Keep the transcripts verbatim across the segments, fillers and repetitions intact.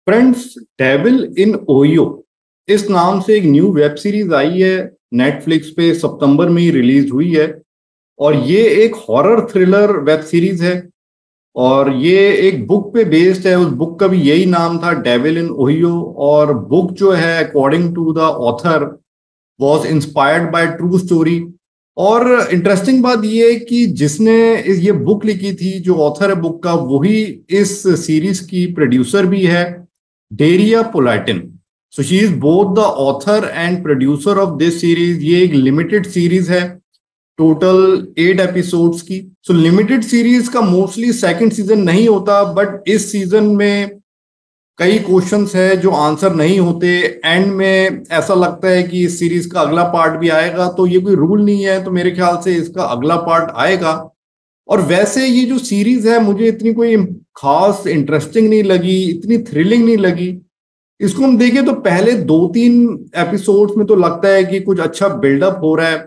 Friends, devil in OYO इस नाम से एक न्यू वेब सीरीज आई है। नेटफ्लिक्स पे सितंबर में ही रिलीज हुई है और ये एक हॉरर थ्रिलर वेब सीरीज है और ये एक बुक पे बेस्ड है। उस बुक का भी यही नाम था, डेविल इन ओहियो। और बुक जो है according to the author was inspired by true story. और इंटरेस्टिंग बात ये है कि जिसने इस ये बुक लिखी थी, जो ऑथर है बुक का, वही इस सीरीज की प्रोड्यूसर भी है, Daria Polatin. So she is both the author and producer of this series. ये एक लिमिटेड सीरीज है, टोटल एट एपिसोड्स की। सो लिमिटेड सीरीज का मोस्टली सेकंड सीजन नहीं होता, बट इस सीजन में कई क्वेश्चंस है जो आंसर नहीं होते। एंड में ऐसा लगता है कि इस सीरीज का अगला पार्ट भी आएगा, तो ये कोई रूल नहीं है, तो मेरे ख्याल से इसका अगला पार्ट आएगा। और वैसे ये जो सीरीज है मुझे इतनी कोई खास इंटरेस्टिंग नहीं लगी, इतनी थ्रिलिंग नहीं लगी। इसको हम देखें तो पहले दो तीन एपिसोड्स में तो लगता है कि कुछ अच्छा बिल्डअप हो रहा है,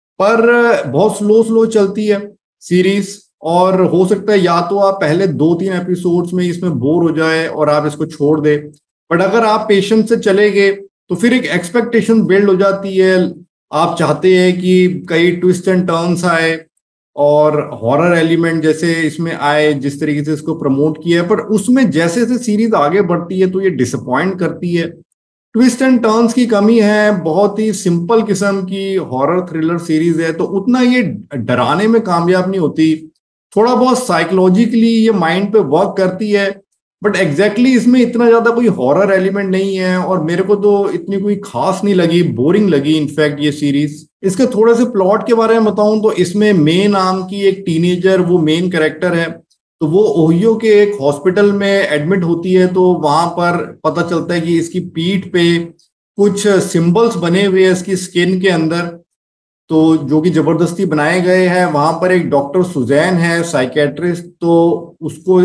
पर बहुत स्लो स्लो चलती है सीरीज। और हो सकता है या तो आप पहले दो तीन एपिसोड्स में इसमें बोर हो जाए और आप इसको छोड़ दे, बट अगर आप पेशेंस से चले गए तो फिर एक एक्सपेक्टेशन बिल्ड हो जाती है। आप चाहते हैं कि कई ट्विस्ट एंड टर्न्स आए और हॉरर एलिमेंट जैसे इसमें आए, जिस तरीके से इसको प्रमोट किया है, पर उसमें जैसे जैसे सीरीज आगे बढ़ती है तो ये डिसअपॉइंट करती है। ट्विस्ट एंड टर्न्स की कमी है, बहुत ही सिंपल किस्म की हॉरर थ्रिलर सीरीज है, तो उतना ये डराने में कामयाब नहीं होती। थोड़ा बहुत साइकोलॉजिकली ये माइंड पे वर्क करती है, बट एग्जैक्टली exactly इसमें इतना ज्यादा कोई हॉरर एलिमेंट नहीं है और मेरे को तो इतनी कोई खास नहीं लगी, बोरिंग लगी इनफैक्ट ये सीरीज। इसके थोड़े से प्लॉट के बारे में बताऊं तो इसमें मे नाम की एक टीनेजर वो मेन कैरेक्टर है। तो वो ओहियो के एक हॉस्पिटल में एडमिट होती है, तो वहां पर पता चलता है कि इसकी पीठ पे कुछ सिंबल्स बने हुए हैं इसकी स्किन के अंदर, तो जो कि जबरदस्ती बनाए गए हैं। वहां पर एक डॉक्टर सुजैन है, साइकेट्रिस्ट, तो उसको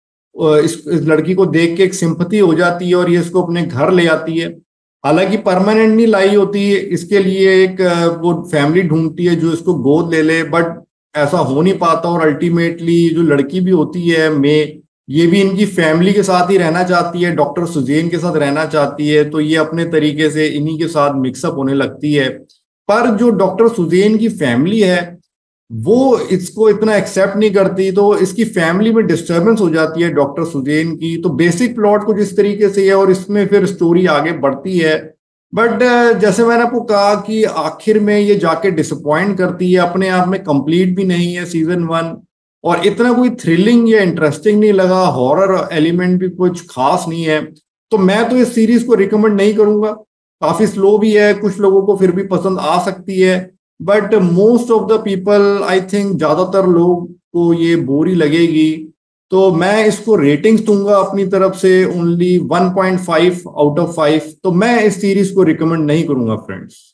इस, इस लड़की को देख के एक सिंपैथी हो जाती है और ये इसको अपने घर ले आती है। हालांकि परमानेंट नहीं लाई होती है, इसके लिए एक वो फैमिली ढूंढती है जो इसको गोद ले ले, बट ऐसा हो नहीं पाता। और अल्टीमेटली जो लड़की भी होती है मे, ये भी इनकी फैमिली के साथ ही रहना चाहती है, डॉक्टर सुजैन के साथ रहना चाहती है, तो ये अपने तरीके से इन्हीं के साथ मिक्सअप होने लगती है। पर जो डॉक्टर सुजैन की फैमिली है वो इसको इतना एक्सेप्ट नहीं करती, तो इसकी फैमिली में डिस्टरबेंस हो जाती है डॉक्टर सुजैन की। तो बेसिक प्लॉट कुछ इस तरीके से है और इसमें फिर स्टोरी आगे बढ़ती है। बट जैसे मैंने आपको कहा कि आखिर में ये जाके डिसअपॉइंट करती है, अपने आप में कंप्लीट भी नहीं है सीजन वन, और इतना कोई थ्रिलिंग या इंटरेस्टिंग नहीं लगा। हॉरर एलिमेंट भी कुछ खास नहीं है, तो मैं तो इस सीरीज को रिकमेंड नहीं करूंगा। काफी स्लो भी है, कुछ लोगों को फिर भी पसंद आ सकती है, but most of the people, I think ज्यादातर लोग को ये बोरी लगेगी। तो मैं इसको रेटिंग्स दूंगा अपनी तरफ से only one point five out of five. तो मैं इस सीरीज को रिकमेंड नहीं करूंगा फ्रेंड्स।